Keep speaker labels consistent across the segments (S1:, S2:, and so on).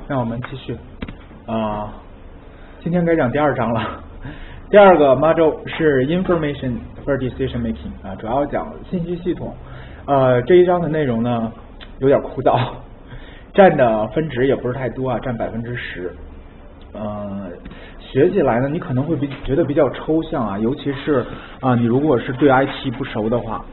S1: 那我们继续。今天该讲第2章了。第2个 module 是 information for decision making 主要讲信息系统。这一章的内容呢有点枯燥，占的分值也不是太多啊，占10%。学起来呢，你可能会觉得比较抽象啊，尤其是你如果是对 IT 不熟的话，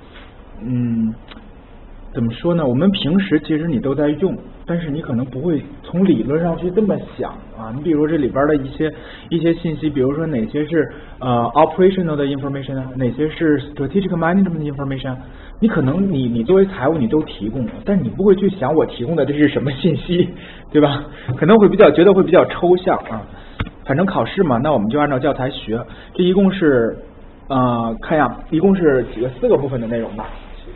S1: 怎么说呢？我们平时其实你都在用，但是你可能不会从理论上去这么想啊。你比如这里边的一些信息，比如说哪些是operational 的 information 啊，哪些是 strategic management 的 information， 你可能你作为财务你都提供了，但是你不会去想我提供的这是什么信息，对吧？可能会觉得会比较抽象啊。反正考试嘛，那我们就按照教材学。这一共是看一下，一共是4个部分的内容吧。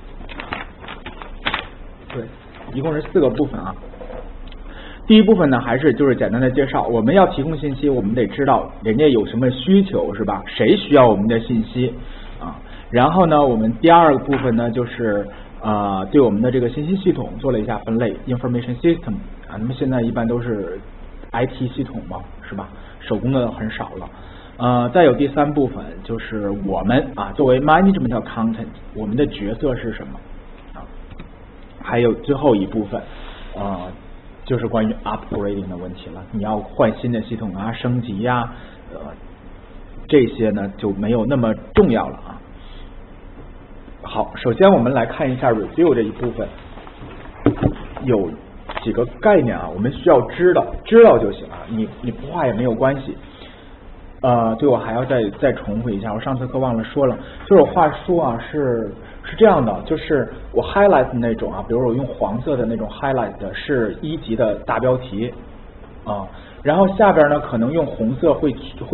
S1: 对，一共是4个部分啊。第一部分呢，还是就是简单的介绍，我们要提供信息，我们得知道人家有什么需求，是吧？谁需要我们的信息啊？然后呢，我们第2个部分呢，就是对我们的这个信息系统做了一下分类 ，information system 啊。那么现在一般都是 IT 系统嘛，是吧？手工的很少了。再有第3部分，就是我们作为 management content， 我们的角色是什么？还有最后一部分，就是关于 upgrading 的问题了。你要换新的系统啊，升级呀，这些呢就没有那么重要了啊。好，首先我们来看一下 review 这一部分，有几个概念啊，我们需要知道就行啊，你不画也没有关系。对，我还要再重复一下，我上次课忘了说了，就是我画书啊是这样的，就是我 highlight 那种啊，比如我用黄色的那种 highlight 是1级的大标题然后下边呢可能用红色会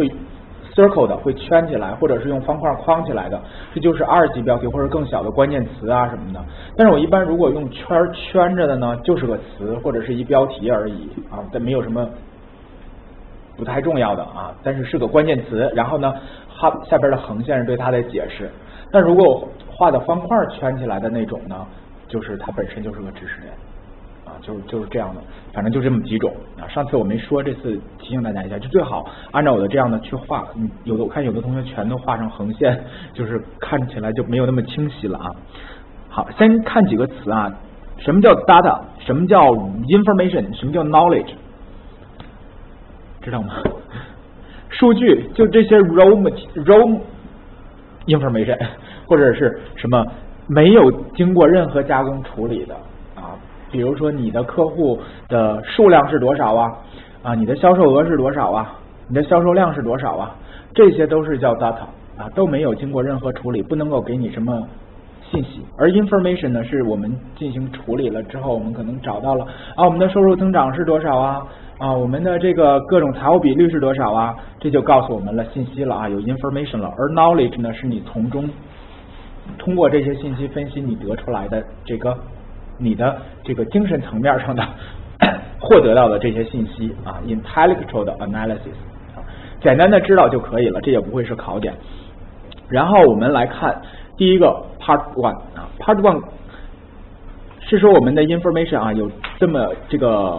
S1: circle 的，会圈起来，或者是用方块框起来的，这就是2级标题或者更小的关键词啊什么的。但是我一般如果用圈着的呢，就是个词或者是一标题而已啊，但没有什么不太重要的啊，但是个关键词。然后呢，下边的横线是对它的解释。但如果我画的方块圈起来的那种呢，就是它本身就是个知识点啊，就是这样的，反正就这么几种啊。上次我没说，这次提醒大家一下，就最好按照我的这样的去画。我看有的同学全都画上横线，就是看起来就没有那么清晰了啊。好，先看几个词啊，什么叫 data， 什么叫 information， 什么叫 knowledge， 知道吗？数据就这些 raw information， 或者是什么没有经过任何加工处理的啊，比如说你的客户的数量是多少啊，你的销售额是多少啊，你的销售量是多少啊，这些都是叫 data 啊，都没有经过任何处理，不能够给你什么信息。而 information 呢，是我们进行处理了之后，我们可能找到了我们的收入增长是多少我们的这个各种财务比率是多少啊，这就告诉我们了信息了啊，有 information 了。而 knowledge 呢，是你通过这些信息分析你得出来的你的这个精神层面上的获得到的这些信息啊 ，intellectual 的 analysis 简单的知道就可以了，这也不会是考点。然后我们来看第一个 part 1 part 1是说我们的 information有这么这个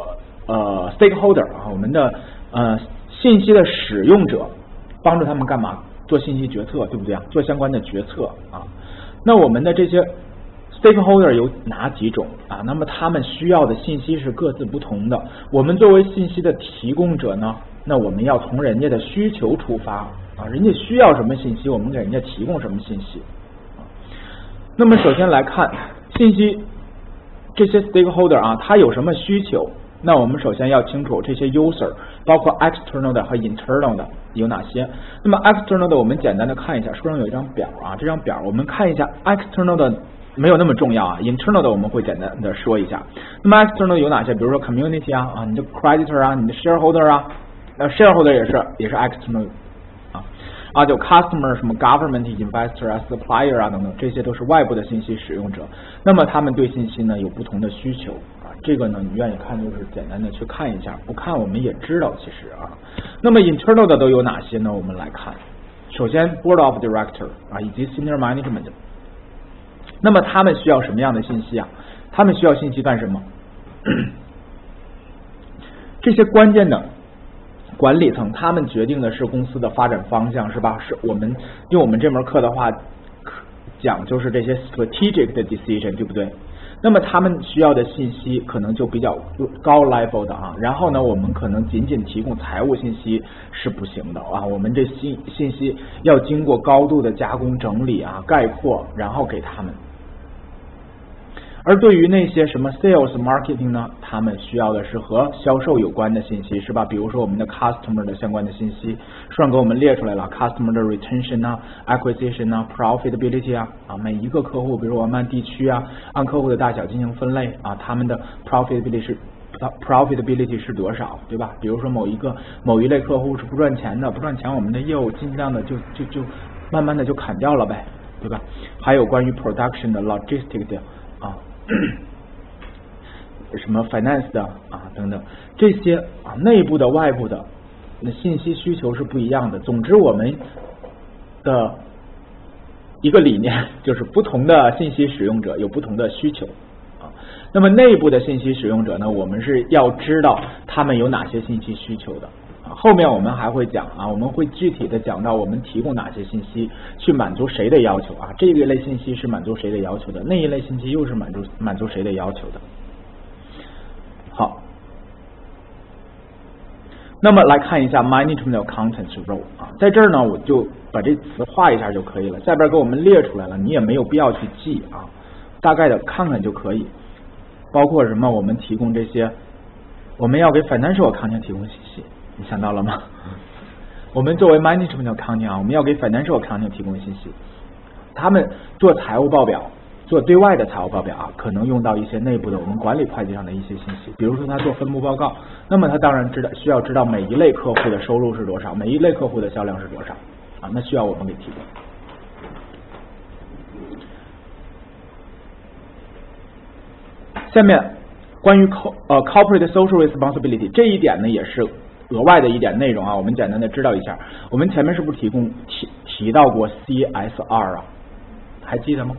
S1: stakeholder 我们的信息的使用者，帮助他们干嘛？做信息决策，对不对啊？做相关的决策那我们的这些 stakeholder 有哪几种那么他们需要的信息是各自不同的。我们作为信息的提供者呢，那我们要从人家的需求出发人家需要什么信息，我们给人家提供什么信息那么首先来看信息这些 stakeholder 他有什么需求？那我们首先要清楚这些 user， 包括 external 的和 internal 的有哪些。那么 external 的我们简单的看一下，书上有一张表这张表我们看一下 external 的没有那么重要internal 的我们会简单的说一下。那么 external 有哪些？比如说 community 你的 creditor 你的 shareholder shareholder 也是 external 就 customer 什么 government investor supplier 等等，这些都是外部的信息使用者。那么他们对信息呢有不同的需求这个呢你愿意看就是简单的去看一下，不看我们也知道其实那么 internal 的都有哪些呢？我们来看，首先 board of director 以及 senior management。那么他们需要什么样的信息他们需要信息干什么？ 这些关键的管理层，他们决定的是公司的发展方向，是吧？是我们用我们这门课的话讲，就是这些 strategic 的 decision， 对不对？那么他们需要的信息可能就比较高 level 的啊，然后呢，我们可能仅仅提供财务信息是不行的啊，我们这信息要经过高度的加工整理啊、概括，然后给他们。而对于那些什么 sales marketing 呢，他们需要的是和销售有关的信息，是吧？比如说我们的 customer 的相关的信息，书上给我们列出来了 ，customer 的 retention 啊 ，acquisition 啊 ，profitability 啊，每一个客户，比如我们按地区啊，按客户的大小进行分类啊，他们的 profitability 是多少，对吧？比如说某一类客户是不赚钱的，不赚钱，我们的业务尽量的就慢慢的就砍掉了呗，对吧？还有关于 production 的 logistic 的啊。什么 finance 的啊等等，这些啊内部的外部的那信息需求是不一样的。总之我们的一个理念就是不同的信息使用者有不同的需求啊。那么内部的信息使用者呢，我们是要知道他们有哪些信息需求的。后面我们还会讲啊，我们会具体的讲到我们提供哪些信息去满足谁的要求啊，这一类信息是满足谁的要求的，那一类信息又是满足谁的要求的。好，那么来看一下 management contents role 啊，在这儿呢我就把这词画一下就可以了，下边给我们列出来了，你也没有必要去记啊，大概的看看就可以。包括什么？我们提供这些，我们要给 financial accounting 提供信息。你想到了吗？我们作为 management accounting 啊，我们要给 financial accounting 提供信息。他们做财务报表，做对外的财务报表啊，可能用到一些内部的我们管理会计上的一些信息。比如说他做分部报告，那么他当然需要知道每一类客户的收入是多少，每一类客户的销量是多少啊，那需要我们给提供。下面关于corporate social responsibility 这一点呢，也是额外的一点内容啊，我们简单的知道一下。我们前面是不是提到过 CSR 啊？还记得吗？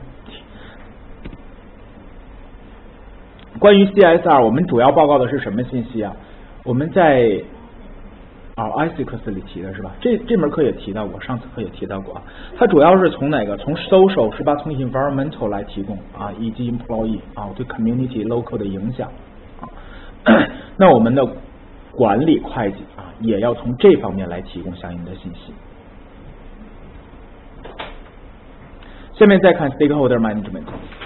S1: 关于 CSR， 我们主要报告的是什么信息啊？我们在ICS 里提的是吧？这门课也提到过，上次课也提到过啊。它主要是从哪个？从 social 是吧？从 environmental 来提供啊，以及 employee 啊对 community local 的影响啊。那我们的管理会计啊，也要从这方面来提供相应的信息。下面再看 stakeholder management。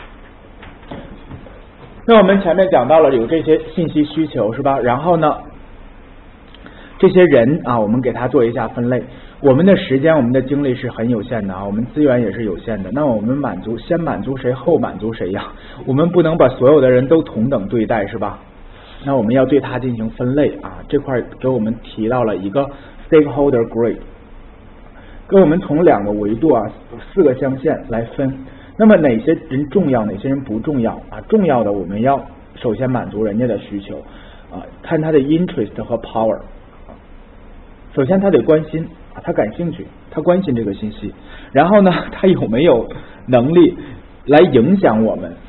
S1: 那我们前面讲到了有这些信息需求是吧？然后呢，这些人啊，我们给他做一下分类。我们的时间、我们的精力是很有限的啊，我们资源也是有限的。那我们先满足谁，后满足谁呀？我们不能把所有的人都同等对待是吧？那我们要对它进行分类啊，这块给我们提到了一个 stakeholder grid， 给我们从两个维度啊，4个象限来分。那么哪些人重要，哪些人不重要啊？重要的我们要首先满足人家的需求啊，看他的 interest 和 power。首先他得关心，他感兴趣，他关心这个信息。然后呢，他有没有能力来影响我们？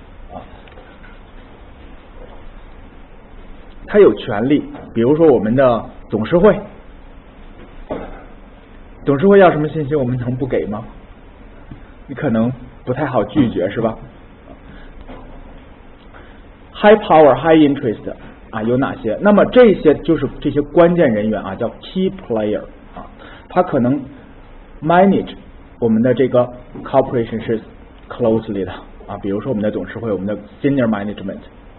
S1: 他有权利，比如说我们的董事会，董事会要什么信息，我们能不给吗？你可能不太好拒绝，是吧 ？High power, high interest 啊，有哪些？那么这些就是这些关键人员啊，叫 key player 啊，他可能 manage 我们的这个 corporation 是 closely 的啊，比如说我们的董事会，我们的 senior management。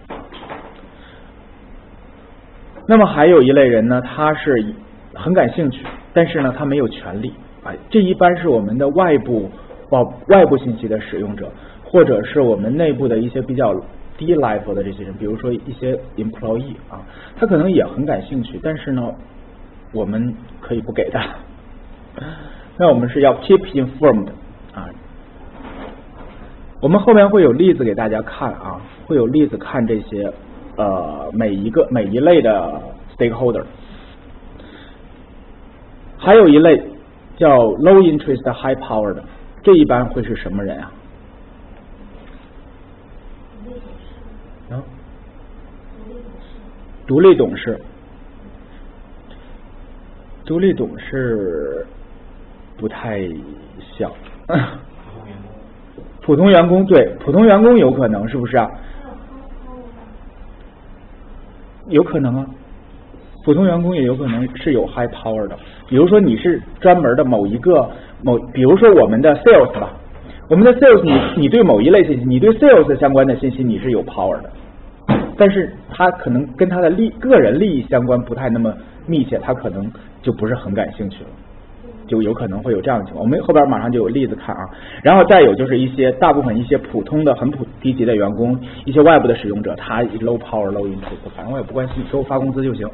S1: 那么还有一类人呢，他是很感兴趣，但是呢他没有权利啊，这一般是我们的外部信息的使用者，或者是我们内部的一些比较低 level 的这些人，比如说一些 employee 啊，他可能也很感兴趣，但是呢我们可以不给他。那我们是要 keep informed 啊，我们后面会有例子给大家看啊，会有例子看这些每一类的 stakeholder。 还有一类叫 low interest high power 的，这一般会是什么人啊？独立董事独立董事不太像。普通员工，对，普通员工有可能，是不是啊？有可能啊，普通员工也有可能是有 high power 的。比如说你是专门的比如说我们的 sales 吧，我们的 sales 你对某一类信息，你对 sales 相关的信息你是有 power 的，但是他可能跟他的个人利益相关不太那么密切，他可能就不是很感兴趣了。就有可能会有这样的情况，我们后边马上就有例子看啊。然后再有就是大部分一些普通的很低级的员工，一些外部的使用者，他 low power low interest， 反正我也不关心，给我发工资就行。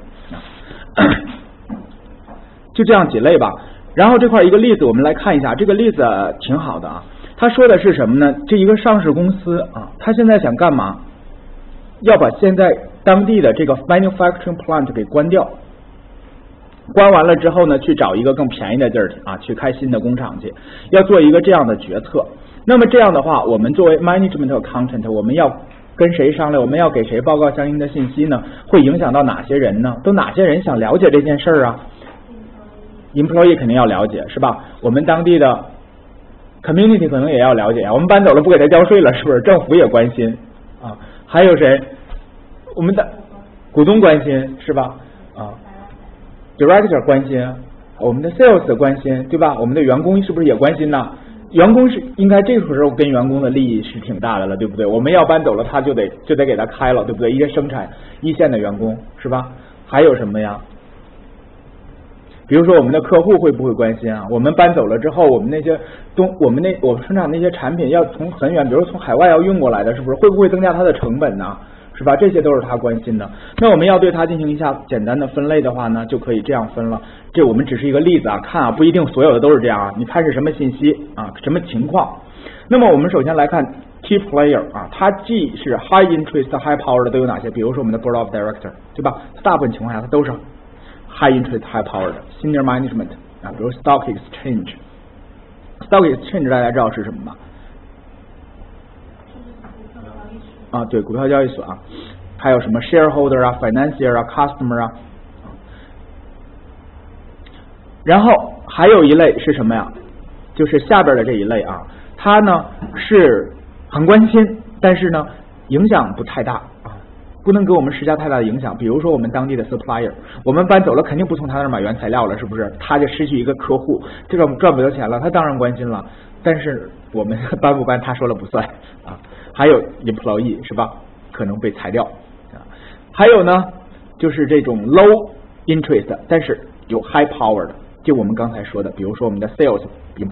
S1: 就这样几类吧。然后这块一个例子我们来看一下，这个例子挺好的啊。他说的是什么呢？这一个上市公司啊，他现在想干嘛？要把现在当地的这个 manufacturing plant 给关掉。关完了之后呢，去找一个更便宜的地儿啊，去开新的工厂去，要做一个这样的决策。那么这样的话，我们作为 management accountant， 我们要跟谁商量？我们要给谁报告相应的信息呢？会影响到哪些人呢？都哪些人想了解这件事儿啊 ？employee 肯定要了解，是吧？我们当地的 community 可能也要了解啊。我们搬走了不给他交税了，是不是？政府也关心啊。还有谁？我们的股东关心，是吧？啊。Director 关心，我们的 Sales 关心，对吧？我们的员工是不是也关心呢？员工是应该这个时候跟员工的利益是挺大的了，对不对？我们要搬走了，他就得给他开了，对不对？一些生产一线的员工，是吧？还有什么呀？比如说我们的客户会不会关心啊？我们搬走了之后，我们生产那些产品要从很远，比如从海外要运过来的，是不是会不会增加它的成本呢？是吧？这些都是他关心的。那我们要对他进行一下简单的分类的话呢，就可以这样分了。这我们只是一个例子啊，看啊，不一定所有的都是这样啊。你看是什么信息啊，什么情况？那么我们首先来看 key player 啊，它既是 high interest high power 的都有哪些？比如说我们的 board of director， 对吧？大部分情况下它都是 high interest high power 的 senior management 啊，比如 stock exchange。stock exchange 大家知道是什么吗？啊，对，股票交易所啊，还有什么 shareholder 啊 ，financier 啊 ，customer 啊，然后还有一类是什么呀？就是下边的这一类啊，它呢是很关心，但是呢影响不太大啊，不能给我们施加太大的影响。比如说我们当地的 supplier， 我们搬走了，肯定不从他那儿买原材料了，是不是？他就失去一个客户，这个赚不得钱了，他当然关心了。但是我们搬不搬，他说了不算啊。还有 employee 是吧？可能被裁掉啊。还有呢，就是这种 low interest 但是有 high power 的，就我们刚才说的，比如说我们的 sales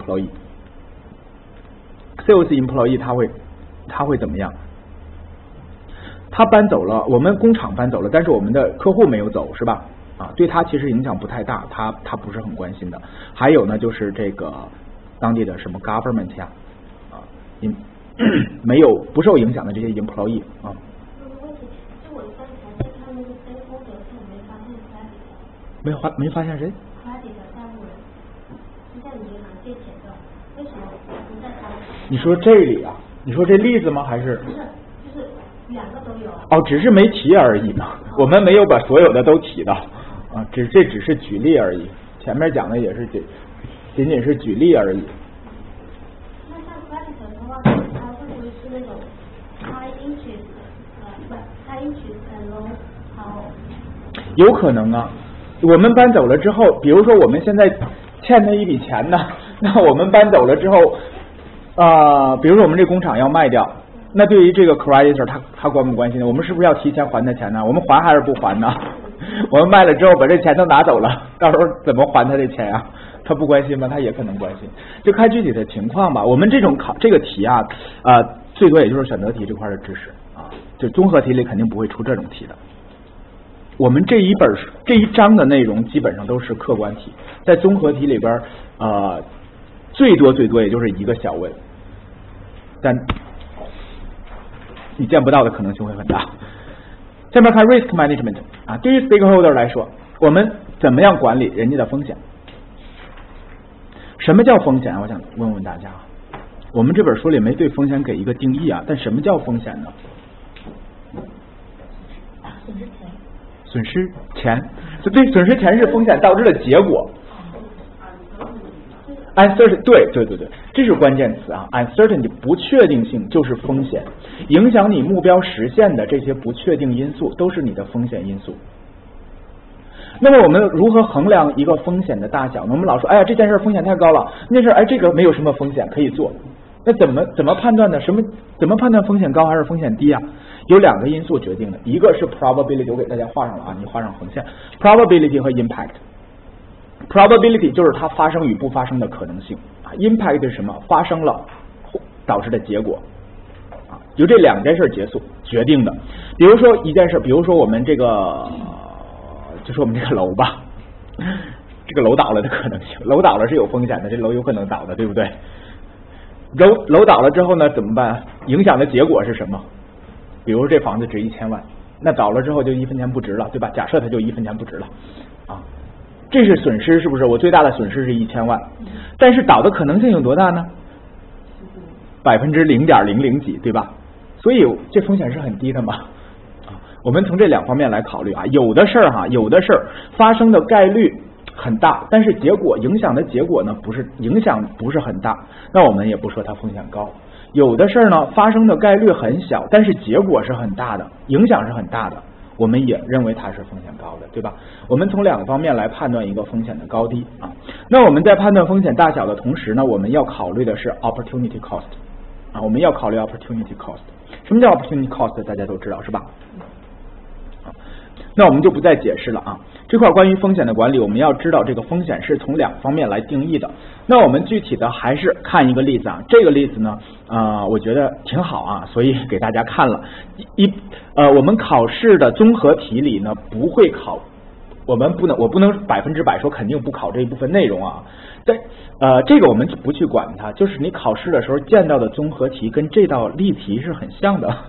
S1: employee。sales employee 他会怎么样？他搬走了，我们工厂搬走了，但是我们的客户没有走，是吧？啊，对他其实影响不太大，他不是很关心的。还有呢，就是这个当地的什么 government 呀，啊，没有不受影响的这些 employee 啊。没发现谁？你说这里啊？你说这例子吗？还是？
S2: 不是，就是两个都有。
S1: 哦，只是没提而已嘛。我们没有把所有的都提到啊，这只是举例而已。前面讲的也是仅仅是举例而已。
S2: 那像 creditor 的话，它会不会是那种 high interest and low power？
S1: 有可能啊。我们搬走了之后，比如说我们现在欠他一笔钱呢，那我们搬走了之后，比如说我们这工厂要卖掉，那对于这个 creditor 他关不关心呢？我们是不是要提前还他钱呢？我们还还是不还呢？我们卖了之后把这钱都拿走了，到时候怎么还他这钱啊？他不关心吗？他也可能关心，就看具体的情况吧。我们这个题啊，最多也就是选择题这块的知识啊，就综合题里肯定不会出这种题的。我们这一章的内容基本上都是客观题，在综合题里边最多也就是一个小问，但你见不到的可能性会很大。下面看 risk management 啊，对于 stakeholder 来说，我们怎么样管理人家的风险？什么叫风险？我想问问大家，我们这本书里没对风险给一个定义啊，但什么叫风险呢？损失钱对，损失前是风险导致的结果。uncertainty 对，这是关键词啊 ，uncertainty 不确定性就是风险，影响你目标实现的这些不确定因素都是你的风险因素。那么我们如何衡量一个风险的大小呢？我们老说，哎呀，这件事风险太高了，那事这个没有什么风险可以做。那怎么判断呢？怎么判断风险高还是风险低啊？有2个因素决定的，一个是 probability， 我给大家画上了啊，你画上横线 ，probability 和 impact。probability 就是它发生与不发生的可能性啊 ，impact 是什么？发生了导致的结果啊，由这2件事决定的。比如说一件事，比如说我们这个，就说我们这个楼吧，这个楼倒了的可能性，楼倒了是有风险的，这楼有可能倒的，对不对？楼倒了之后呢，怎么办？影响的结果是什么？比如说这房子值1000万，那倒了之后就1分钱不值了，对吧？假设它就1分钱不值了啊。这是损失，是不是？我最大的损失是1000万，但是倒的可能性有多大呢？0.00几，对吧？所以这风险是很低的嘛。啊，我们从这2方面来考虑啊，有的事儿发生的概率很大，但是影响的结果呢影响不是很大，那我们也不说它风险高。有的事儿呢发生的概率很小，但是结果是很大的，影响是很大的，我们也认为它是风险高的，对吧？我们从2个方面来判断一个风险的高低啊。那我们在判断风险大小的同时呢，我们要考虑的是 opportunity cost 啊，我们要考虑 opportunity cost。什么叫 opportunity cost？ 大家都知道是吧？那我们就不再解释了啊。这块关于风险的管理，我们要知道这个风险是从2方面来定义的。那我们具体的还是看一个例子啊。这个例子呢，我觉得挺好啊，所以给大家看了。我们考试的综合题里呢不会考，我不能100%说肯定不考这一部分内容啊。但这个我们不去管它，就是你考试的时候见到的综合题跟这道例题是很像的。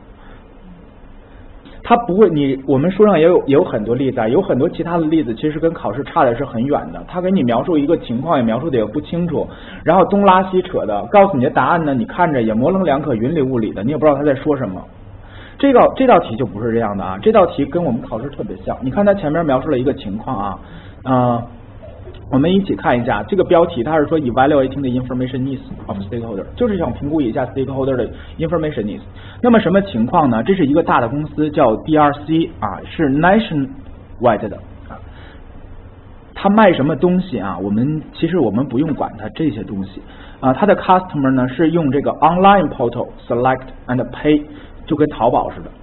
S1: 它不会，我们书上也有很多例子啊，有很多其他的例子其实跟考试差的是很远的。他给你描述一个情况也描述的也不清楚，然后东拉西扯的，告诉你的答案呢，你看着也模棱两可、云里雾里的，你也不知道他在说什么。这道题就不是这样的啊，这道题跟我们考试特别像。你看他前面描述了一个情况啊，我们一起看一下这个标题，它是说 evaluating the information needs of stakeholder， 就是想评估一下 stakeholder 的 information needs。那么什么情况呢？这是一个大的公司叫 DRC 啊，是 nationwide 的啊。它卖什么东西啊？其实我们不用管它这些东西啊。它的 customer 呢是用这个 online portal select and pay， 就跟淘宝似的。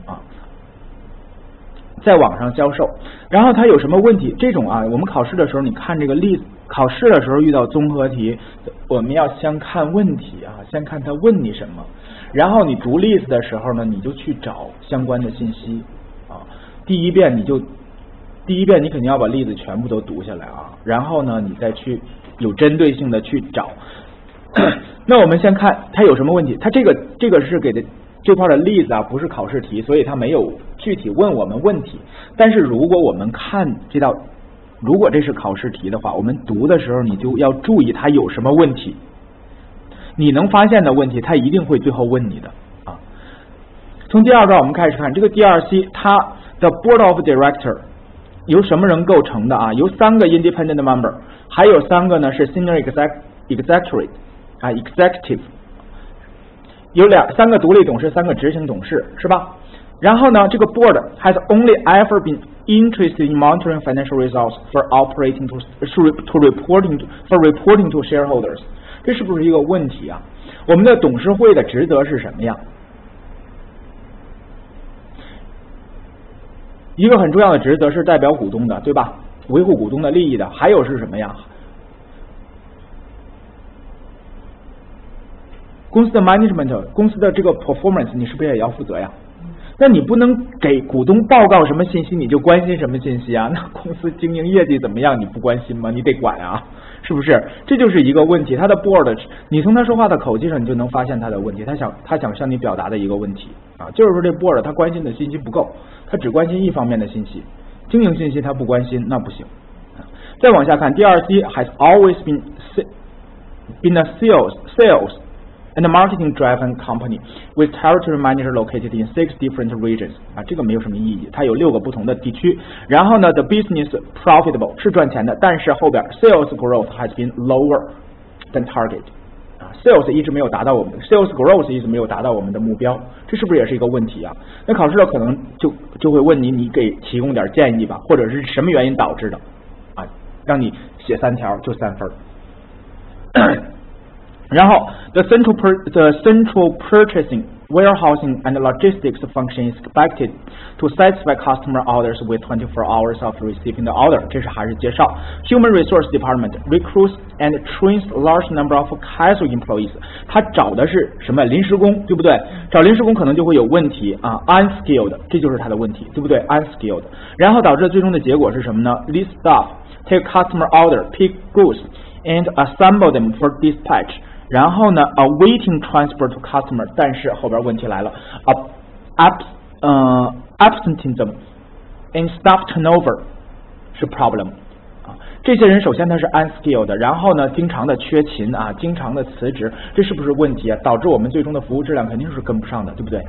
S1: 在网上销售，然后它有什么问题？这种啊，我们考试的时候，你看这个例子，考试的时候遇到综合题，我们要先看问题啊，先看他问你什么，然后你读例子的时候呢，你就去找相关的信息啊。第一遍你肯定要把例子全部都读下来啊，然后呢，你再去有针对性的去找。那我们先看它有什么问题，它这个是给的。这块的例子啊，不是考试题，所以它没有具体问我们问题。但是如果我们看如果这是考试题的话，我们读的时候你就要注意它有什么问题。你能发现的问题，它一定会最后问你的啊。从第2段我们开始看这个 DRC， 它的 Board of Director 由什么人构成的啊？由3个 Independent Member， 还有3个呢是 Senior Executive 啊 Executive。有3个独立董事，3个执行董事，是吧？然后呢，这个 board has only ever been interested in monitoring financial results for reporting to shareholders。这是不是一个问题啊？我们的董事会的职责是什么呀？一个很重要的职责是代表股东的，对吧？维护股东的利益的。还有是什么呀？公司的 management， 公司的这个 performance， 你是不是也要负责呀？那你不能给股东报告什么信息，你就关心什么信息啊？那公司经营业绩怎么样，你不关心吗？你得管啊，是不是？这就是一个问题。他的 board， 你从他说话的口气上，你就能发现他的问题。他想向你表达的一个问题啊，就是说这 board 他关心的信息不够，他只关心一方面的信息，经营信息他不关心，那不行。再往下看，DRC has always been a sales and a marketing-driven company with territory manager located in 6 different regions 啊，这个没有什么意义，它有6个不同的地区。然后呢 ，the business profitable 是赚钱的，但是后边 sales growth has been lower than target 啊 ，sales 一直没有达到我们 sales growth 一直没有达到我们的目标，这是不是也是一个问题啊？那考试了可能就会问你给提供点建议吧，或者是什么原因导致的啊？让你写3条就3分。然后 the central purchasing, warehousing and logistics function is expected to satisfy customer orders with 24 hours of receiving the order. 这是还是介绍 Human Resource Department recruits and trains a large number of casual employees. 他找的是什么临时工，对不对？找临时工可能就会有问题啊 ，unskilled， 这就是他的问题，对不对 ？unskilled， 然后导致最终的结果是什么呢 ？Lead staff take customer order, pick goods and assemble them for dispatch. 然后呢 awaiting transfer to customer， 但是后边问题来了 absenteeism and staff turnover 是 problem 啊，这些人首先他是 unskilled， 然后呢经常的缺勤啊，经常的辞职，这是不是问题啊？导致我们最终的服务质量肯定是跟不上的，对不对？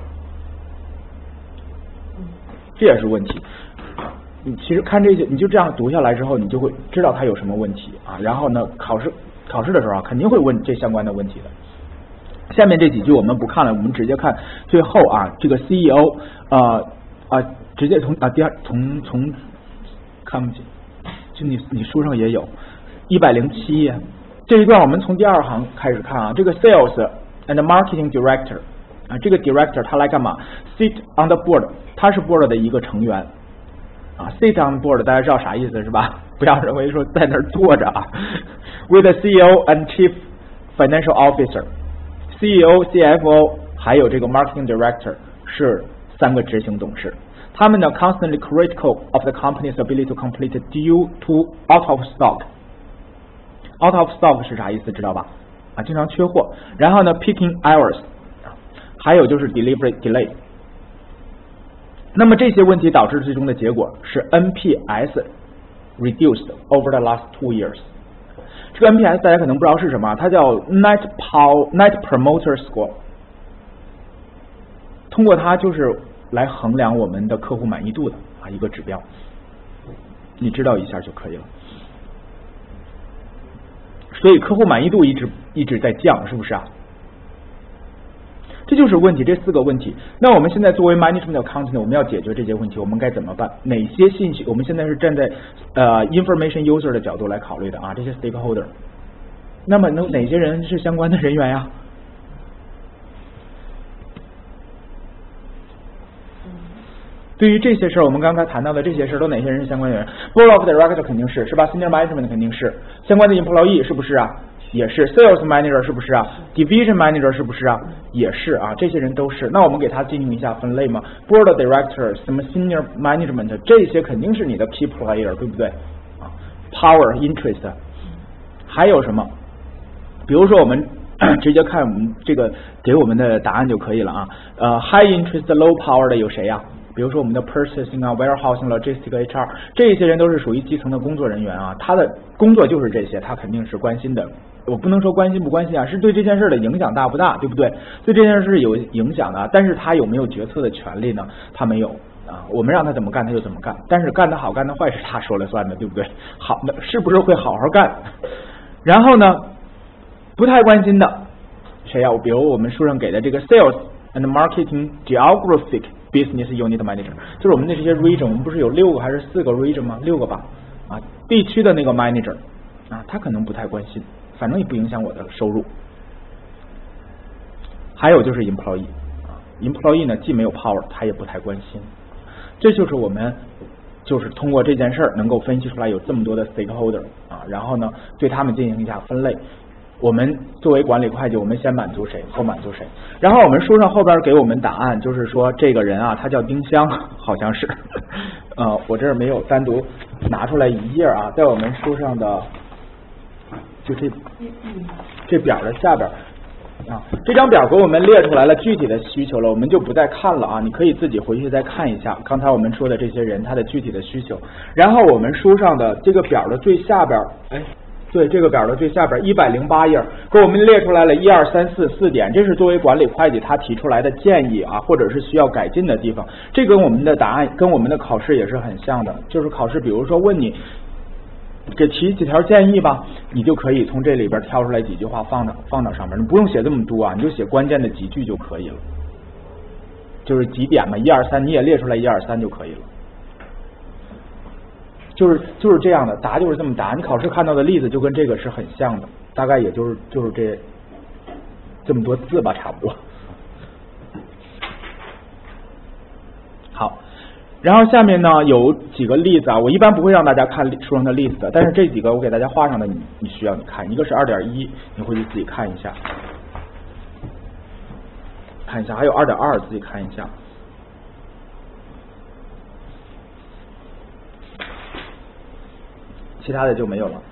S1: 这也是问题。你其实看这些，你就这样读下来之后，你就会知道它有什么问题啊。然后呢，考试的时候啊，肯定会问这相关的问题的。下面这几句我们不看了，我们直接看最后啊，这个 CEO 直接从从看不见，就你书上也有107页这一段，我们从第2行开始看啊。这个 Sales and Marketing Director 啊，这个 Director 他来干嘛 ？Sit on the board， 他是 board 的一个成员。sit on board 大家知道啥意思是吧？不要认为说在那儿坐着啊。With the CEO and Chief Financial Officer, CEO, CFO 还有这个 Marketing Director 是3个执行董事。他们呢 constantly critical of the company's ability to complete due to out of stock. Out of stock 是啥意思知道吧？啊，经常缺货。然后呢 picking errors， 还有就是 delivery delay。那么这些问题导致最终的结果是 NPS reduced over the last 2 years。这个 NPS 大家可能不知道是什么，它叫 Net Promoter Score。通过它就是来衡量我们的客户满意度的啊一个指标，你知道一下就可以了。所以客户满意度一直在降，是不是啊？这就是问题，这4个问题。那我们现在作为 management accountant， 我们要解决这些问题，我们该怎么办？哪些信息？我们现在是站在information user 的角度来考虑的啊，这些 stakeholder。那么哪些人是相关的人员呀？对于这些事儿，我们刚才谈到的这些事儿，都哪些人是相关的人 ？Board of Director 肯定是吧 ？Senior Management 肯定是相关的 employee 是不是啊？也是 Sales Manager 是不是啊 ？Division Manager 是不是啊？也是啊，这些人都是。那我们给他进行一下分类嘛 ？Board of Director 什么 Senior Management 这些肯定是你的 key player 对不对？啊 ，Power Interest 还有什么？比如说我们直接看我们这个给我们的答案就可以了啊。High Interest Low Power 的有谁呀？比如说我们的 purchasing 啊 warehousing logistics HR 这些人都是属于基层的工作人员啊，他的工作就是这些，他肯定是关心的。我不能说关心不关心啊，是对这件事的影响大不大，对不对？对这件事是有影响的，但是他有没有决策的权利呢？他没有啊，我们让他怎么干他就怎么干，但是干得好干得坏是他说了算的，对不对？好的，是不是会好好干？然后呢，不太关心的谁呀？比如我们书上给的这个 sales and marketing geographic business unit manager， 就是我们的这些 region， 我们不是有6个还是4个 region 吗？6个吧，啊，地区的那个 manager， 啊，他可能不太关心，反正也不影响我的收入。还有就是 employee， 啊 ，employee 呢既没有 power， 他也不太关心。这就是我们就是通过这件事儿能够分析出来有这么多的 stakeholder 啊，然后呢对他们进行一下分类。我们作为管理会计，我们先满足谁，后满足谁。然后我们书上后边给我们答案，就是说这个人啊，他叫丁香，好像是，我这儿没有单独拿出来一页啊，在我们书上的就这表的下边啊，这张表给我们列出来了具体的需求了，我们就不再看了啊，你可以自己回去再看一下刚才我们说的这些人他的具体的需求。然后我们书上的这个表的最下边，哎。 对，这个表的最下边108页，给我们列出来了1、2、3、4 4点，这是作为管理会计他提出来的建议啊，或者是需要改进的地方。这跟我们的答案跟我们的考试也是很像的，就是考试比如说问你给提几条建议吧，你就可以从这里边挑出来几句话放到上面，你不用写这么多啊，你就写关键的几句就可以了，就是几点嘛，1、2、3你也列出来1、2、3就可以了。就是这样的，答就是这么答。你考试看到的例子就跟这个是很像的，大概也就是这么多字吧，差不多。好，然后下面呢有几个例子啊，我一般不会让大家看书上的例子的，但是这几个我给大家画上的，你需要你看，一个是2.1，你回去自己看一下，还有2.2，自己看一下。其他的就没有了。